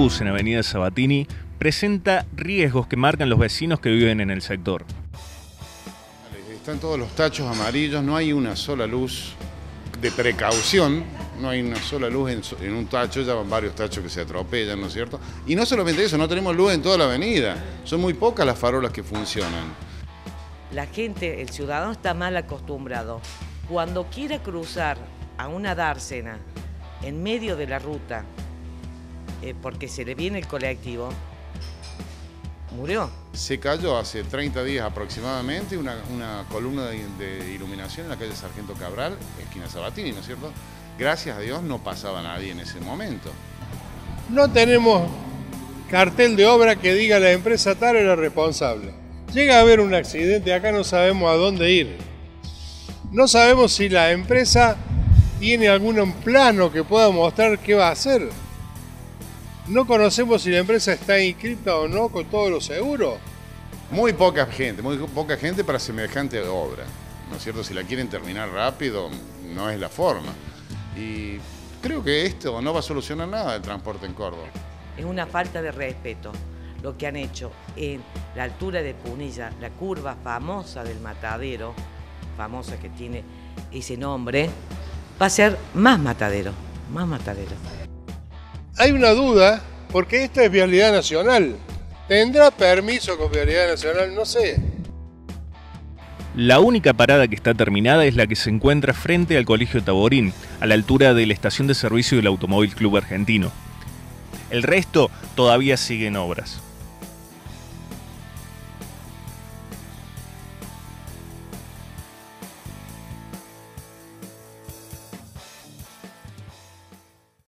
luz en Avenida Sabatini presenta riesgos que marcan los vecinos que viven en el sector. Están todos los tachos amarillos, no hay una sola luz de precaución, no hay una sola luz en un tacho, ya van varios tachos que se atropellan, ¿no es cierto? Y no solamente eso, no tenemos luz en toda la avenida, son muy pocas las farolas que funcionan. La gente, el ciudadano está mal acostumbrado. Cuando quiere cruzar a una dársena en medio de la ruta, porque se le viene el colectivo, murió. Se cayó hace 30 días aproximadamente una columna de iluminación en la calle Sargento Cabral, esquina Sabatini, ¿no es cierto? Gracias a Dios no pasaba nadie en ese momento. No tenemos cartel de obra que diga la empresa tal era responsable. Llega a haber un accidente, acá no sabemos a dónde ir. No sabemos si la empresa tiene algún plano que pueda mostrar qué va a hacer. No conocemos si la empresa está inscrita o no con todos los seguros. Muy poca gente para semejante obra, ¿no es cierto? Si la quieren terminar rápido, no es la forma. Y creo que esto no va a solucionar nada del transporte en Córdoba. Es una falta de respeto lo que han hecho en la altura de Punilla, la curva famosa del Matadero, famosa que tiene ese nombre, va a ser más matadero, más matadero. Hay una duda, porque esta es vialidad nacional. ¿Tendrá permiso con vialidad nacional? No sé. La única parada que está terminada es la que se encuentra frente al Colegio Taborín, a la altura de la estación de servicio del Automóvil Club Argentino. El resto todavía sigue en obras.